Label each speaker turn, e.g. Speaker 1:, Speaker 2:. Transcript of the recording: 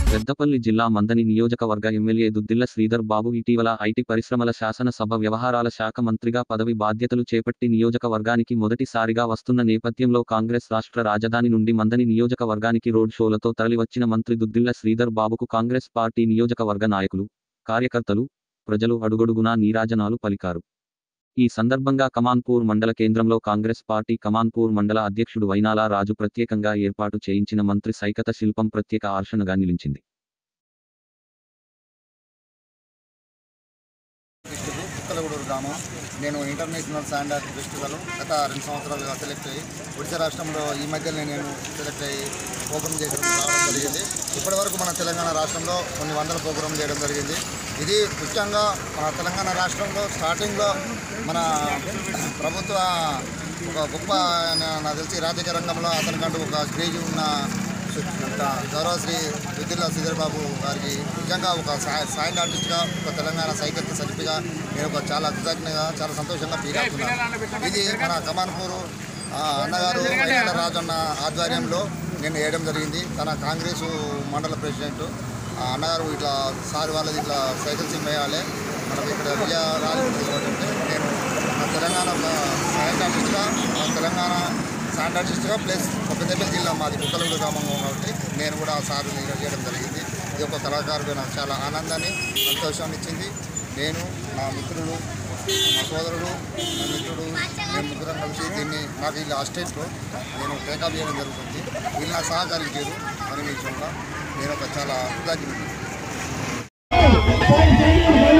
Speaker 1: పెద్దపల్లి జిల్లా మంథని నియోజకవర్గ ఎమ్మెల్యే దుద్దిళ్ల శ్రీధర్ బాబు ఇటీవల ఐటీ పరిశ్రమల శాసనసభ వ్యవహారాల శాఖ మంత్రిగా పదవి బాధ్యతలు చేపట్టి నియోజకవర్గానికి మొదటిసారిగా వస్తున్న నేపథ్యంలో కాంగ్రెస్ రాష్ట్ర రాజధాని నుండి మంథని నియోజకవర్గానికి రోడ్ షోలతో తరలివచ్చిన మంత్రి దుద్దిళ్ల శ్రీధర్ బాబుకు కాంగ్రెస్ పార్టీ నియోజకవర్గ నాయకులు, కార్యకర్తలు, ప్రజలు అడుగడుగునా నీరాజనాలు పలికారు. ఈ సందర్భంగా కమాన్పూర్ మండల కేంద్రంలో కాంగ్రెస్ పార్టీ కమాన్పూర్ మండల అధ్యక్షుడు వైనాల రాజు ప్రత్యేకంగా ఏర్పాటు చేయించిన మంత్రి సైకత శిల్పం ప్రత్యేక ఆకర్షణగా నిలిచింది.
Speaker 2: నేను ఇంటర్నేషనల్ శాండ్ ఆర్ట్ ఫెస్టివల్ గత 2 సంవత్సరాలుగా సెలెక్ట్ అయ్యి ఒడిశా రాష్ట్రంలో ఈ మధ్యనే నేను సెలెక్ట్ అయ్యి ప్రోగ్రామ్ చేయడం జరిగింది. ఇప్పటివరకు మన తెలంగాణ రాష్ట్రంలో కొన్ని వందల ప్రోగ్రామ్ చేయడం జరిగింది. ఇది ముఖ్యంగా మన తెలంగాణ రాష్ట్రంలో స్టార్టింగ్లో మన ప్రభుత్వ ఒక గొప్ప నాకు తెలిసి రాజకీయ రంగంలో అతనికంటూ ఒక క్రేజ్ ఉన్న గౌరవశ్రీ దుద్దిళ్ల శ్రీధర్ బాబు గారికి నిజంగా ఒక సాయిండ్ ఆర్టిస్ట్గా ఒక తెలంగాణ సైకత్య శిల్పిగా నేను చాలా కృతజ్ఞతగా చాలా సంతోషంగా ఫీల్ అవుతున్నాను. ఇది మన కమాన్పూరు అన్నగారు వైనాల రాజన్న ఆధ్వర్యంలో నేను వేయడం జరిగింది. తన కాంగ్రెసు మండల ప్రెసిడెంట్ అన్నగారు ఇట్లా సార్ వాళ్ళది ఇట్లా సైకిల్ సిమ్ వేయాలి మనకి ఇక్కడ విజయరాజు నేను తెలంగాణ సాయిండ్ ఆర్టిస్ట్గా తెలంగాణ శాండ్ ఆర్టిస్ట్గా ప్లస్ పెద్దపల్లి జిల్లా మాది కుక్కలూరు గ్రామం కాబట్టి నేను కూడా సార్ చేయడం జరిగింది. ఇది ఒక కళాకారుడు నాకు చాలా ఆనందాన్ని సంతోషాన్ని ఇచ్చింది. నేను నా మిత్రులు నా సోదరుడు నా మిత్రుడు మేము ముగ్గురం కలిసి దీన్ని నాకు వీళ్ళ అసిస్టెంట్లో నేను టేకప్ చేయడం జరుగుతుంది. వీళ్ళు నాకు సహకరించారు అని విషయంలో నేను ఒక చాలా కృతజ్ఞత.